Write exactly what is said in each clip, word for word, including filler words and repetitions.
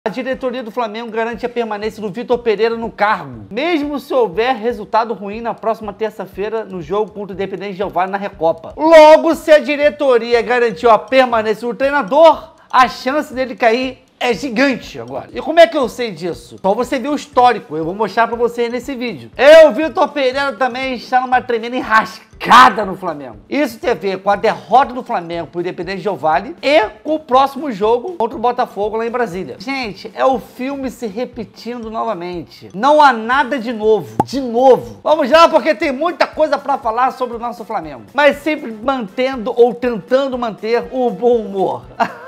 A diretoria do Flamengo garante a permanência do Vitor Pereira no cargo, mesmo se houver resultado ruim na próxima terça-feira no jogo contra o Independente Del Valle na Recopa. Logo, se a diretoria garantiu a permanência do treinador, a chance dele cair é gigante agora. E como é que eu sei disso? Só você ver o histórico, eu vou mostrar pra vocês nesse vídeo. Eu, Vitor Pereira, também está numa tremenda enrascada no Flamengo. Isso tem a ver com a derrota do Flamengo pro Independente Del Valle e com o próximo jogo contra o Botafogo lá em Brasília. Gente, é o filme se repetindo novamente. Não há nada de novo. De novo. Vamos lá, porque tem muita coisa pra falar sobre o nosso Flamengo. Mas sempre mantendo ou tentando manter o bom humor.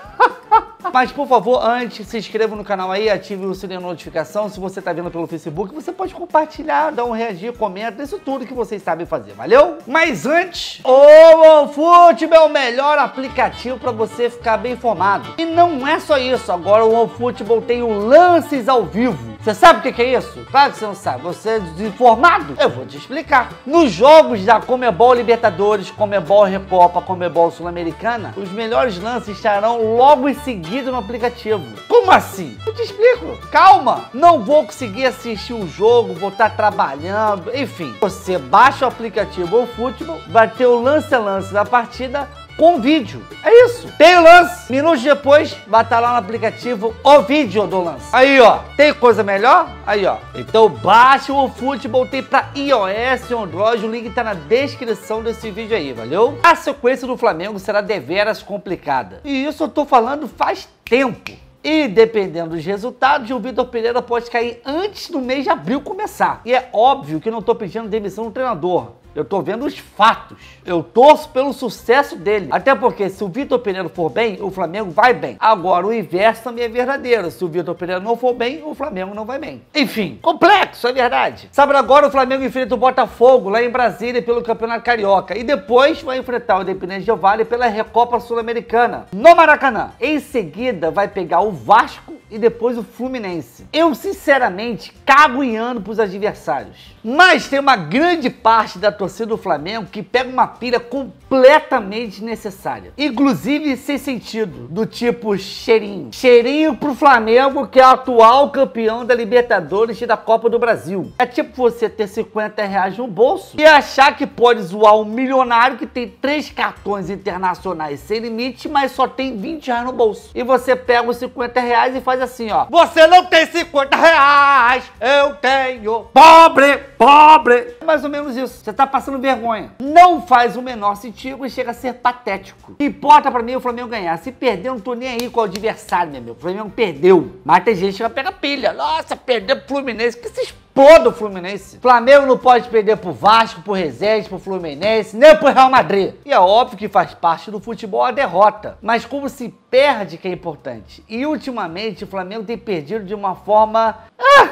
Mas, por favor, antes, se inscreva no canal aí, ative o sininho de notificação. Se você tá vendo pelo Facebook, você pode compartilhar, dar um reagir, comenta, isso tudo que vocês sabem fazer, valeu? Mas antes, o OneFootball é o melhor aplicativo para você ficar bem informado. E não é só isso, agora o OneFootball tem o Lances ao Vivo. Você sabe o que é isso? Claro que você não sabe, você é desinformado? Eu vou te explicar. Nos jogos da Conmebol Libertadores, Conmebol Recopa, Conmebol Sul-Americana, os melhores lances estarão logo em seguida no aplicativo. Como assim? Eu te explico. Calma, não vou conseguir assistir o jogo, vou estar trabalhando, enfim. Você baixa o aplicativo OneFootball, vai ter o lance a lance da partida com vídeo. É isso. Tem o lance. Minutos depois, vai estar lá no aplicativo o vídeo do lance. Aí, ó. Tem coisa melhor? Aí, ó. Então, baixa o OneFootball. Tem pra iOS e Android. O link tá na descrição desse vídeo aí, valeu? A sequência do Flamengo será deveras complicada. E isso eu tô falando faz tempo. E dependendo dos resultados, o Vitor Pereira pode cair antes do mês de abril começar. E é óbvio que eu não tô pedindo demissão do treinador. Eu tô vendo os fatos. Eu torço pelo sucesso dele. Até porque se o Vitor Pereira for bem, o Flamengo vai bem. Agora, o inverso também é verdadeiro. Se o Vitor Pereira não for bem, o Flamengo não vai bem. Enfim, complexo, é verdade. Sábado agora, o Flamengo enfrenta o Botafogo lá em Brasília pelo Campeonato Carioca. E depois vai enfrentar o Independente Del Valle pela Recopa Sul-Americana no Maracanã. Em seguida, vai pegar o Vasco e depois o Fluminense. Eu, sinceramente, cago em ano pros adversários. Mas tem uma grande parte da torcida do Flamengo que pega uma pilha completamente necessária. Inclusive sem sentido, do tipo cheirinho. Cheirinho pro Flamengo, que é o atual campeão da Libertadores e da Copa do Brasil. É tipo você ter cinquenta reais no bolso e achar que pode zoar um milionário que tem três cartões internacionais sem limite, mas só tem vinte reais no bolso. E você pega os cinquenta reais e faz assim, ó. Você não tem cinquenta reais, eu tenho. Pobre, pobre. É mais ou menos isso. Você tá passando vergonha. Não faz o menor sentido e chega a ser patético. O que importa pra mim é o Flamengo ganhar. Se perder, eu não tô nem aí com o adversário, meu amigo. O Flamengo perdeu. Mas tem gente que vai pegar pilha. Nossa, perdeu pro Fluminense. Que se exploda o Fluminense. Flamengo não pode perder pro Vasco, pro Resende, pro Fluminense, nem pro Real Madrid. E é óbvio que faz parte do futebol a derrota. Mas como se perde que é importante. E ultimamente o Flamengo tem perdido de uma forma... Ah,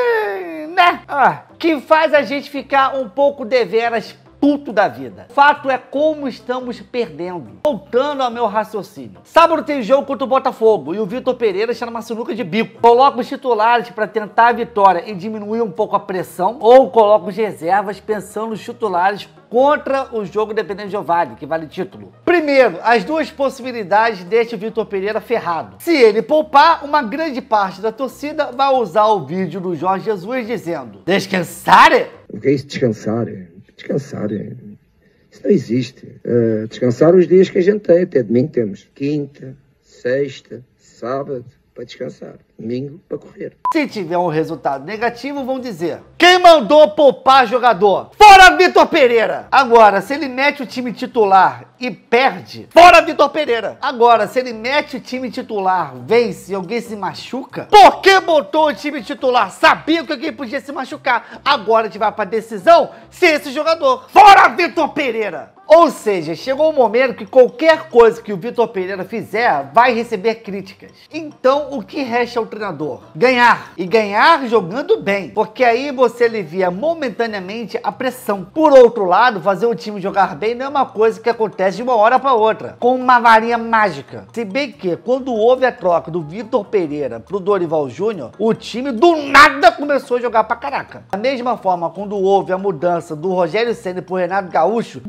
né? Ah, que faz a gente ficar um pouco deveras puto da vida. Fato é como estamos perdendo. Voltando ao meu raciocínio. Sábado tem jogo contra o Botafogo e o Vitor Pereira está numa sinuca de bico. Coloca os titulares para tentar a vitória e diminuir um pouco a pressão, ou coloca os reservas pensando nos titulares contra o jogo Independente Del Valle, que vale título. Primeiro, as duas possibilidades deixam o Vitor Pereira ferrado. Se ele poupar, uma grande parte da torcida vai usar o vídeo do Jorge Jesus dizendo: descansar? O que é isso, descansar? Descansar, isso não existe. Uh, descansar os dias que a gente tem, até domingo temos quinta, sexta, sábado, para descansar, domingo para correr. Se tiver um resultado negativo, vão dizer: quem mandou poupar jogador? Fora Vitor Pereira! Agora, se ele mete o time titular e perde, fora Vitor Pereira! Agora, se ele mete o time titular, vence e alguém se machuca, por que botou o time titular? Sabia que alguém podia se machucar. Agora a gente vai pra decisão sem esse jogador. Fora Vitor Pereira! Ou seja, chegou um momento que qualquer coisa que o Vitor Pereira fizer vai receber críticas. Então, o que resta ao treinador? Ganhar. E ganhar jogando bem. Porque aí você alivia momentaneamente a pressão. Por outro lado, fazer o time jogar bem não é uma coisa que acontece de uma hora para outra, com uma varinha mágica. Se bem que, quando houve a troca do Vitor Pereira pro Dorival Júnior, o time do nada começou a jogar pra caraca. Da mesma forma, quando houve a mudança do Rogério Ceni pro Renato Gaúcho, do nada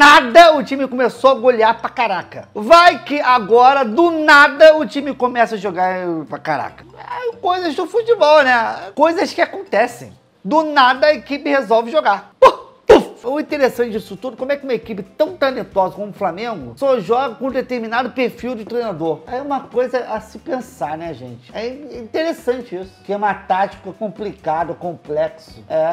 nada o time começou a golear pra caraca. Vai que agora, do nada, o time começa a jogar pra caraca. É coisas do futebol, né? Coisas que acontecem. Do nada a equipe resolve jogar. O interessante disso tudo, como é que uma equipe tão talentosa como o Flamengo só joga com um determinado perfil de treinador? É uma coisa a se pensar, né, gente? É interessante isso. Esquema tático complicado, complexo. É.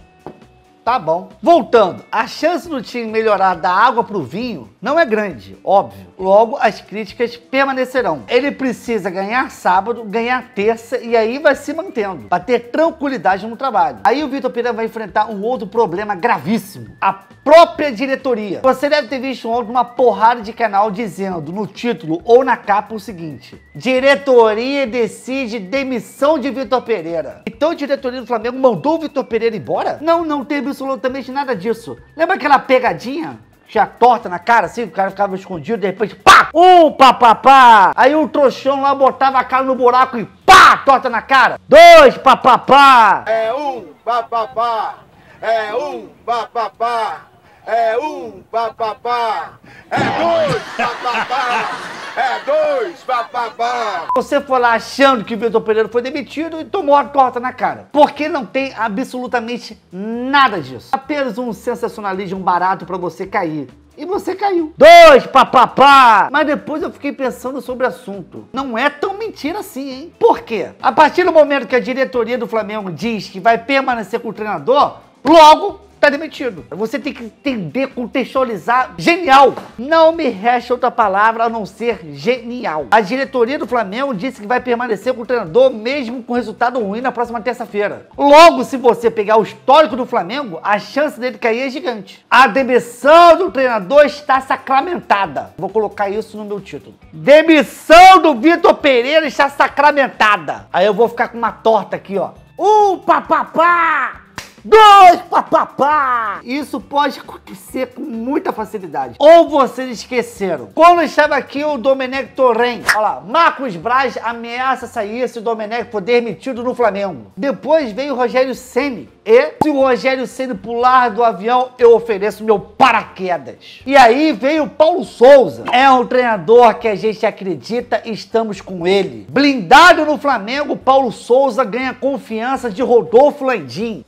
Tá bom. Voltando, a chance do time melhorar da água pro vinho não é grande, óbvio. Logo, as críticas permanecerão. Ele precisa ganhar sábado, ganhar terça e aí vai se mantendo, para ter tranquilidade no trabalho. Aí o Vitor Pereira vai enfrentar um outro problema gravíssimo. A própria diretoria. Você deve ter visto ontem uma porrada de canal dizendo no título ou na capa o seguinte: diretoria decide demissão de Vitor Pereira. Então a diretoria do Flamengo mandou o Vitor Pereira embora? Não, não teve absolutamente nada disso. Lembra aquela pegadinha? Tinha torta na cara, assim, o cara ficava escondido, de repente, pá! Um papapá! Aí o trouxão lá botava a cara no buraco e pá! Torta na cara! Dois papapá! É um papapá! É um papapá! É um papapá! É dois papapá! É dois papapá! Você foi lá achando que o Vitor Pereira foi demitido e tomou a torta na cara. Porque não tem absolutamente nada disso. Apenas um sensacionalismo barato pra você cair. E você caiu. Dois papapá! Mas depois eu fiquei pensando sobre o assunto. Não é tão mentira assim, hein? Por quê? A partir do momento que a diretoria do Flamengo diz que vai permanecer com o treinador, logo tá demitido. Você tem que entender, contextualizar. Genial! Não me resta outra palavra a não ser genial. A diretoria do Flamengo disse que vai permanecer com o treinador mesmo com resultado ruim na próxima terça-feira. Logo, se você pegar o histórico do Flamengo, a chance dele cair é gigante. A demissão do treinador está sacramentada. Vou colocar isso no meu título. Demissão do Vitor Pereira está sacramentada. Aí eu vou ficar com uma torta aqui, ó. Um papapá! Dois papapá! Isso pode acontecer com muita facilidade. Ou vocês esqueceram. Quando estava aqui o Domenech Torrent, olha lá, Marcos Braz ameaça sair se o Domenech for demitido no Flamengo. Depois veio o Rogério Ceni. E se o Rogério Ceni pular do avião, eu ofereço meu paraquedas. E aí veio o Paulo Souza. É um treinador que a gente acredita e estamos com ele. Blindado no Flamengo, Paulo Souza ganha confiança de Rodolfo Landim.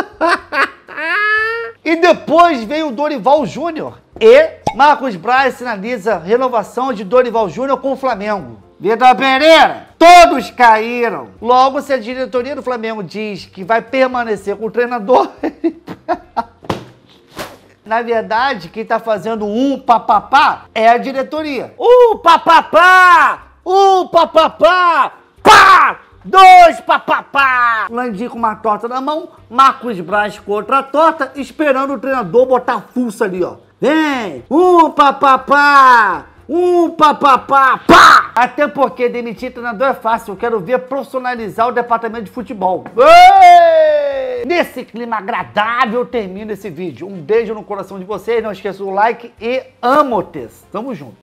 E depois veio o Dorival Júnior. E Marcos Braz sinaliza renovação de Dorival Júnior com o Flamengo. Vitor Pereira, todos caíram. Logo, se a diretoria do Flamengo diz que vai permanecer com o treinador... Na verdade, quem tá fazendo um papapá é a diretoria. Um papapá! Um papapá! Pá! Dois papapá! Landim com uma torta na mão, Marcos Braz com outra torta, esperando o treinador botar a fuça ali, ó. Vem! Um papapá! Um papapá! Pá! Até porque demitir treinador é fácil, eu quero ver profissionalizar o departamento de futebol. Ei! Nesse clima agradável eu termino esse vídeo. Um beijo no coração de vocês, não esqueça o like e amo-tes. Tamo junto.